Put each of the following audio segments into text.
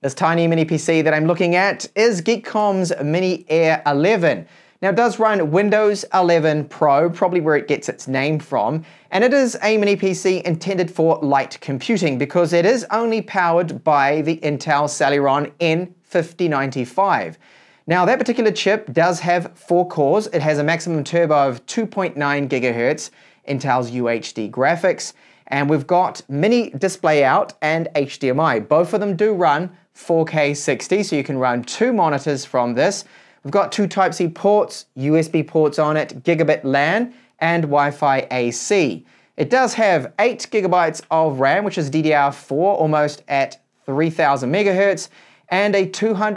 This tiny mini PC that I'm looking at is GEEKOM's Mini Air 11. Now it does run Windows 11 Pro, probably where it gets its name from, and it is a mini PC intended for light computing because it is only powered by the Intel Celeron N5095. Now that particular chip does have 4 cores. It has a maximum turbo of 2.9 GHz, Intel's UHD graphics, and we've got mini display out and HDMI. Both of them do run 4K 60, so you can run 2 monitors from this. We've got 2 Type-C ports, USB ports on it, gigabit LAN, and Wi-Fi AC. It does have 8 GB of RAM, which is DDR4, almost at 3000 MHz, and a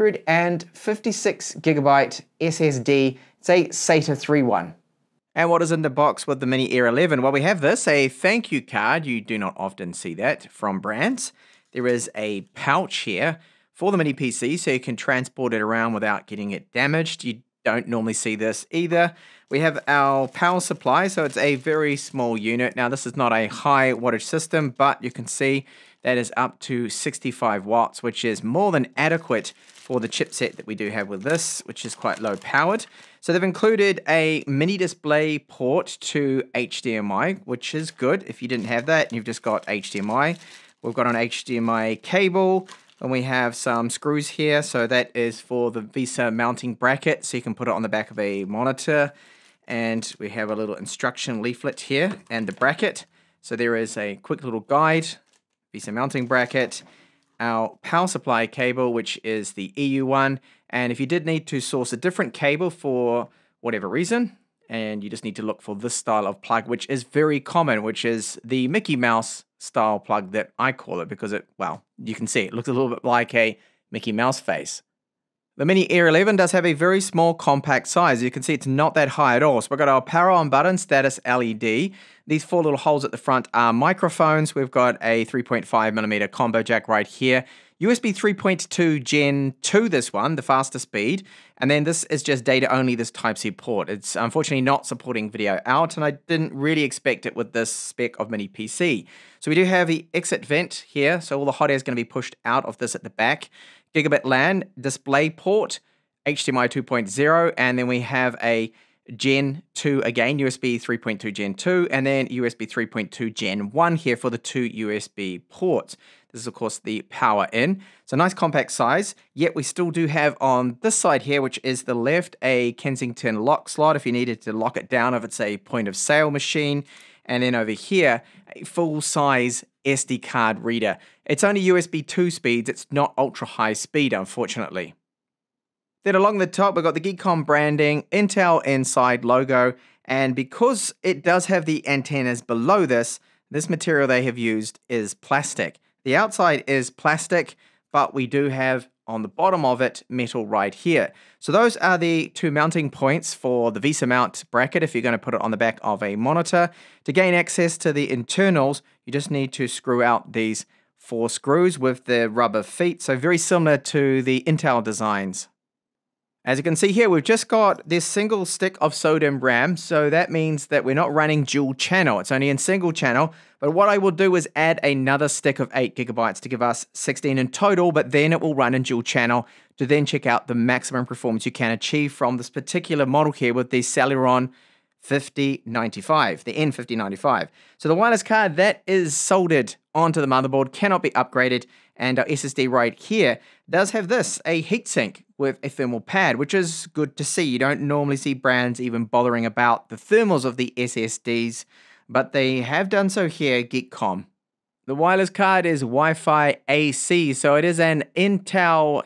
256 GB SSD. It's a SATA 3 one. And what is in the box with the Mini Air 11? Well, we have this, a thank you card. You do not often see that from brands. There is a pouch here for the mini PC, so you can transport it around without getting it damaged. You don't normally see this either. We have our power supply, so it's a very small unit. Now, this is not a high wattage system, but you can see that is up to 65 watts, which is more than adequate for the chipset that we do have with this, which is quite low powered. So they've included a mini display port to HDMI, which is good. If you didn't have that, you've just got HDMI. We've got an HDMI cable, and we have some screws here. So that is for the VESA mounting bracket, so you can put it on the back of a monitor. And we have a little instruction leaflet here and the bracket. So there is a quick little guide, VESA mounting bracket, our power supply cable, which is the EU one. And if you did need to source a different cable for whatever reason, and you just need to look for this style of plug, which is very common, which is the Mickey Mouse style plug that I call it, because it, well, you can see it looks a little bit like a Mickey Mouse face. The Mini Air 11 does have a very small compact size. You can see it's not that high at all. So we've got our power on button, status LED. These 4 little holes at the front are microphones. We've got a 3.5mm combo jack right here. USB 3.2 Gen 2, this one, the faster speed. And then this is just data only, this Type-C port. It's unfortunately not supporting video out, and I didn't really expect it with this spec of mini PC. So we do have the exit vent here, so all the hot air is going to be pushed out of this at the back. Gigabit LAN, display port, HDMI 2.0, and then we have a Gen 2 again, USB 3.2 Gen 2, and then USB 3.2 Gen 1 here for the 2 USB ports. This is, of course, the power in. So nice compact size, yet we still do have on this side here, which is the left, a Kensington lock slot if you needed to lock it down if it's a point of sale machine. And then over here, a full-size SD card reader. It's only USB 2 speeds, it's not ultra high speed, unfortunately. Then along the top, we've got the GEEKOM branding, Intel inside logo, and because it does have the antennas below this, this material they have used is plastic. The outside is plastic, but we do have on the bottom of it metal right here. So those are the 2 mounting points for the VESA mount bracket if you're going to put it on the back of a monitor. To gain access to the internals, you just need to screw out these 4 screws with the rubber feet, so very similar to the Intel designs. As you can see here, we've just got this single stick of SODIMM RAM, so that means that we're not running dual channel. It's only in single channel, but what I will do is add another stick of 8 GB to give us 16 in total, but then it will run in dual channel to then check out the maximum performance you can achieve from this particular model here with the Celeron 5095, the N5095. So the wireless card that is soldered onto the motherboard cannot be upgraded, and our SSD right here does have this, a heatsink with a thermal pad, which is good to see. You don't normally see brands even bothering about the thermals of the SSDs, but they have done so here, GEEKOM. The wireless card is Wi-Fi AC, so it is an Intel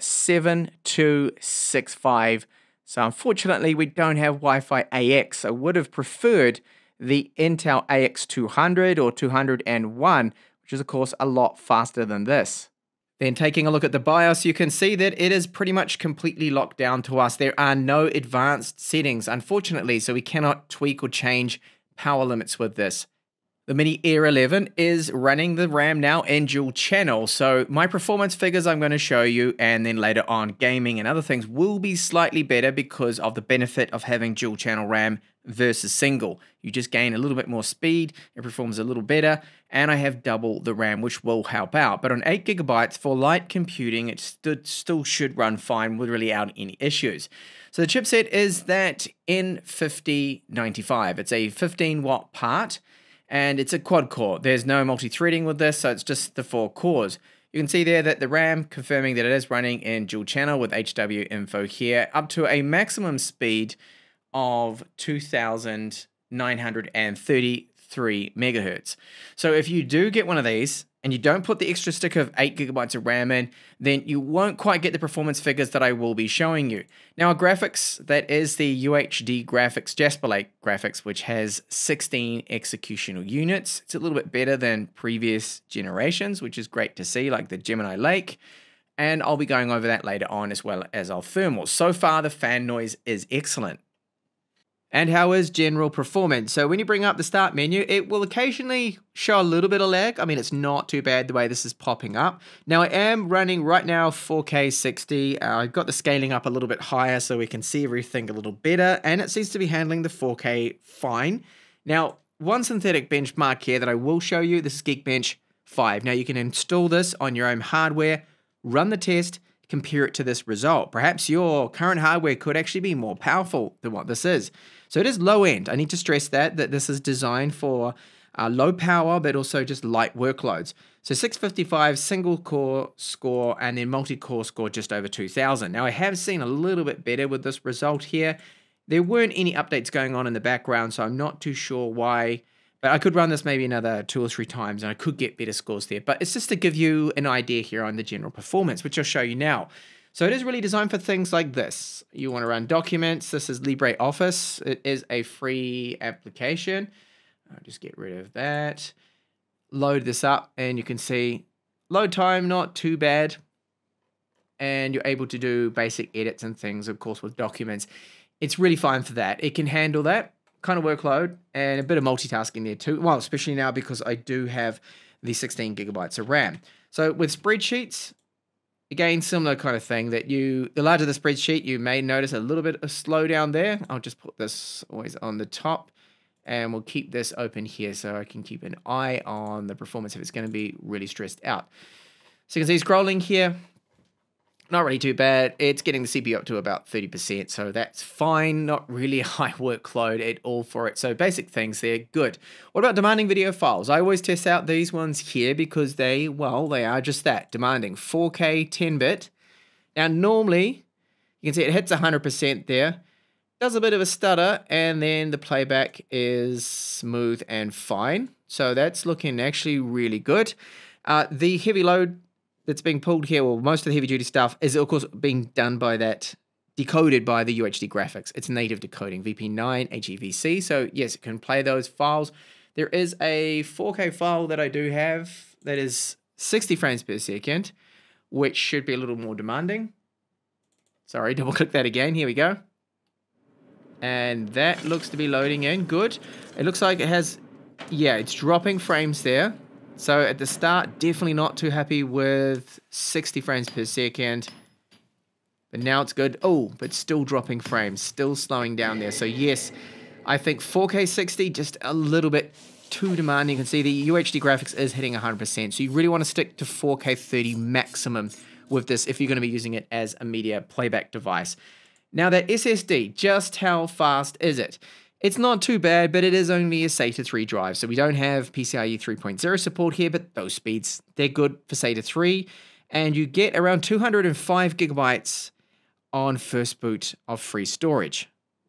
7265. So unfortunately, we don't have Wi-Fi AX. I would have preferred the Intel AX200 or 201, which is of course a lot faster than this. Then taking a look at the BIOS, you can see that it is pretty much completely locked down to us. There are no advanced settings, unfortunately, so we cannot tweak or change power limits with this. The Mini Air 11 is running the RAM now in dual channel, so my performance figures I'm going to show you, and then later on gaming and other things will be slightly better because of the benefit of having dual channel RAM versus single. You just gain a little bit more speed, it performs a little better, and I have double the RAM, which will help out. But on 8 gigabytes for light computing, it still should run fine without any issues. So the chipset is that N5095. It's a 15-watt part. And it's a quad core. There's no multi-threading with this, so it's just the 4 cores. You can see there that the RAM confirming that it is running in dual channel with HW info here, up to a maximum speed of 2,933 megahertz. So if you do get one of these and you don't put the extra stick of 8 gigabytes of RAM in, then you won't quite get the performance figures that I will be showing you. Now, our graphics, that is the UHD graphics Jasper Lake graphics, which has 16 executional units. It's a little bit better than previous generations, which is great to see, like the Gemini Lake. And I'll be going over that later on, as well as our thermals. So far, the fan noise is excellent. And how is general performance? So when you bring up the start menu, it will occasionally show a little bit of lag. I mean, it's not too bad the way this is popping up. Now I am running right now 4K 60. I've got the scaling up a little bit higher so we can see everything a little better. And it seems to be handling the 4K fine. Now, one synthetic benchmark here that I will show you, this is Geekbench 5. Now you can install this on your own hardware, run the test, compare it to this result. Perhaps your current hardware could actually be more powerful than what this is. So it is low end. I need to stress that this is designed for low power, but also just light workloads. So 655 single core score and then multi-core score just over 2000. Now I have seen a little bit better with this result here. There weren't any updates going on in the background, so I'm not too sure why. But I could run this maybe another 2 or 3 times and I could get better scores there. But it's just to give you an idea here on the general performance, which I'll show you now. So it is really designed for things like this. You want to run documents. This is LibreOffice. It is a free application. I'll just get rid of that. Load this up and you can see load time, not too bad. And you're able to do basic edits and things, of course, with documents. It's really fine for that. It can handle that kind of workload and a bit of multitasking there too. Well, especially now because I do have the 16 gigabytes of RAM. So with spreadsheets, again, similar kind of thing that the larger the spreadsheet, you may notice a little bit of slowdown there. I'll just put this always on the top and we'll keep this open here so I can keep an eye on the performance if it's going to be really stressed out. So you can see scrolling here, not really too bad. It's getting the CPU up to about 30%, so that's fine. Not really a high workload at all for it. So basic things there, good. What about demanding video files? I always test out these ones here because they are just that, demanding 4K 10-bit. Now normally, you can see it hits 100% there. Does a bit of a stutter, and then the playback is smooth and fine. So that's looking actually really good. The heavy load that's being pulled here, well, most of the heavy duty stuff is of course being done by that, decoded by the UHD graphics. It's native decoding, VP9, HEVC, so yes, it can play those files. There is a 4K file that I do have that is 60 frames per second, which should be a little more demanding. Sorry, double click that again, here we go. And that looks to be loading in, good. It looks like it has, yeah, it's dropping frames there. So at the start, definitely not too happy with 60 frames per second. But now it's good. Oh, but still dropping frames, still slowing down there. So yes, I think 4K 60, just a little bit too demanding. You can see the UHD graphics is hitting 100%. So you really want to stick to 4K 30 maximum with this if you're going to be using it as a media playback device. Now that SSD, just how fast is it? It's not too bad, but it is only a SATA 3 drive, so we don't have PCIe 3.0 support here, but those speeds, they're good for SATA 3, and you get around 205 gigabytes on first boot of free storage.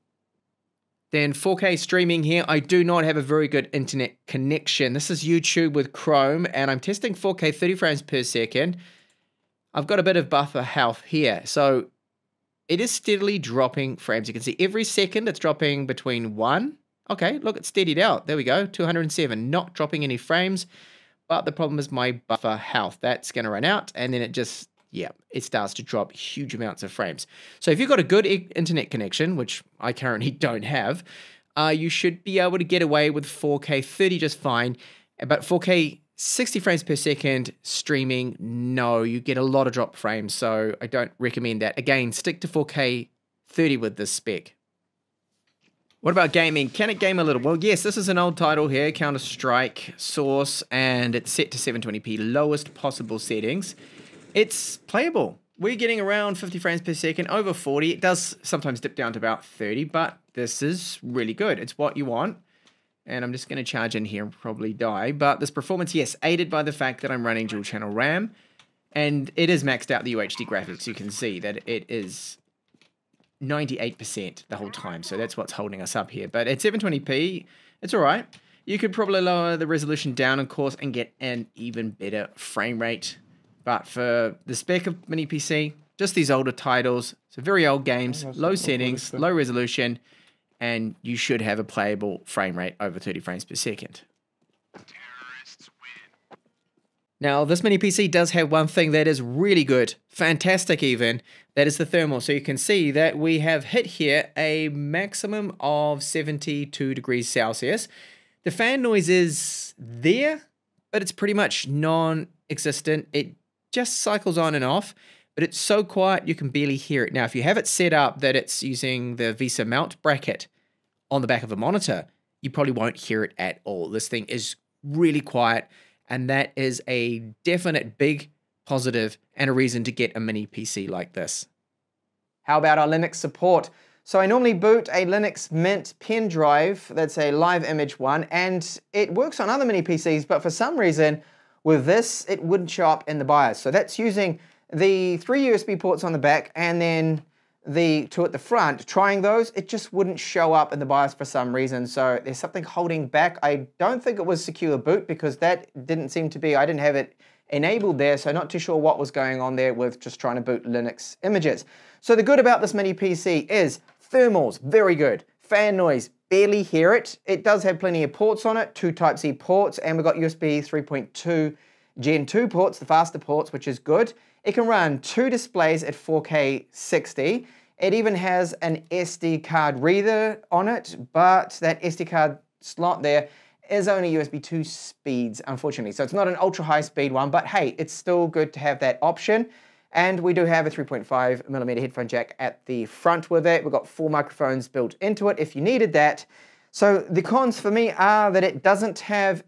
Then 4K streaming here, I do not have a very good internet connection. This is YouTube with Chrome, and I'm testing 4K 30 frames per second. I've got a bit of buffer health here, so it is steadily dropping frames. You can see every second it's dropping between 1. Okay, look, it's steadied out. There we go, 207. Not dropping any frames, but the problem is my buffer health. That's going to run out, and then it just, yeah, it starts to drop huge amounts of frames. So if you've got a good internet connection, which I currently don't have, you should be able to get away with 4K 30 just fine, but 4K 60 frames per second streaming, no, you get a lot of drop frames, so I don't recommend that. Again, stick to 4K 30 with this spec. What about gaming? Can it game a little? Well, yes, this is an old title here, Counter-Strike Source, and it's set to 720p, lowest possible settings. It's playable. We're getting around 50 frames per second, over 40. It does sometimes dip down to about 30, but this is really good. It's what you want. And I'm just going to charge in here and probably die. But this performance, yes, aided by the fact that I'm running dual channel RAM. And it is maxed out the UHD graphics. You can see that it is 98% the whole time. So that's what's holding us up here. But at 720p, it's all right. You could probably lower the resolution down, of course, and get an even better frame rate. But for the spec of Mini PC, just these older titles, so very old games, low settings, low resolution, and you should have a playable frame rate over 30 frames per second. Now, this Mini PC does have one thing that is really good, fantastic even, that is the thermal. So you can see that we have hit here a maximum of 72 degrees Celsius. The fan noise is there, but it's pretty much non-existent. It just cycles on and off, but it's so quiet you can barely hear it. Now, if you have it set up that it's using the VESA mount bracket on the back of a monitor, you probably won't hear it at all. This thing is really quiet, and that is a definite big positive and a reason to get a Mini PC like this. How about our Linux support? So I normally boot a Linux Mint pen drive, that's a live image one, and it works on other Mini PCs, but for some reason, with this, it wouldn't show up in the BIOS. So that's using the 3 USB ports on the back and then the two at the front. Trying those, it just wouldn't show up in the BIOS for some reason. So there's something holding back. I don't think it was secure boot because that didn't seem to be, I didn't have it enabled there, so not too sure what was going on there with just trying to boot Linux images. So the good about this Mini PC is thermals, very good. Fan noise, barely hear it. It does have plenty of ports on it, 2 Type-C ports, and we've got USB 3.2 Gen 2 ports, the faster ports, which is good. It can run 2 displays at 4K 60. It even has an SD card reader on it, but that SD card slot there is only USB 2 speeds, unfortunately. So it's not an ultra high speed one, but hey, it's still good to have that option. And we do have a 3.5mm headphone jack at the front with it. We've got 4 microphones built into it if you needed that. So the cons for me are that it doesn't have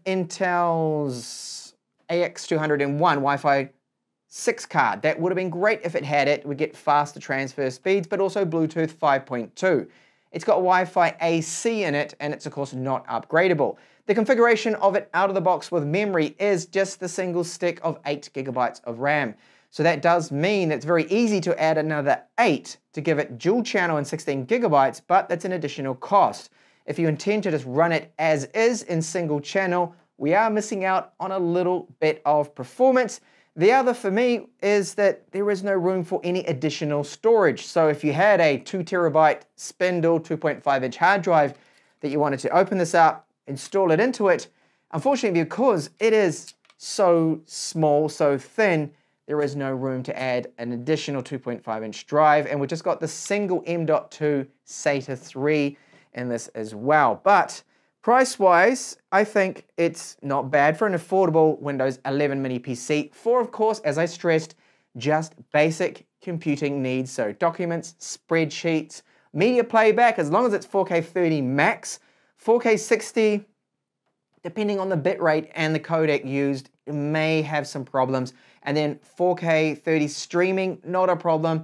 Intel's AX201 Wi-Fi 6 card. That would have been great if it had it. We get faster transfer speeds, but also Bluetooth 5.2. It's got Wi-Fi AC in it, and it's of course not upgradable. The configuration of it out of the box with memory is just the single stick of 8 GB of RAM. So that does mean it's very easy to add another 8 to give it dual channel and 16 GB, but that's an additional cost. If you intend to just run it as is in single channel, we are missing out on a little bit of performance. The other for me is that there is no room for any additional storage. So if you had a 2 TB spindle 2.5-inch hard drive that you wanted to open this up, install it into it, unfortunately because it is so small, so thin, there is no room to add an additional 2.5-inch drive, and we've just got the single M.2 SATA 3 in this as well. But price-wise, I think it's not bad for an affordable Windows 11 Mini PC for, of course, as I stressed, just basic computing needs. So documents, spreadsheets, media playback, as long as it's 4K 30 max, 4K 60, depending on the bitrate and the codec used, it may have some problems. And then 4K 30 streaming, not a problem.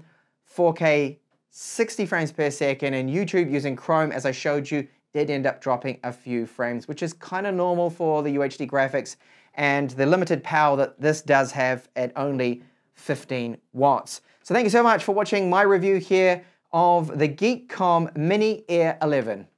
4K 60 frames per second, and YouTube using Chrome, as I showed you, did end up dropping a few frames, which is kind of normal for the UHD graphics and the limited power that this does have at only 15 watts. So thank you so much for watching my review here of the GEEKOM Mini Air 11.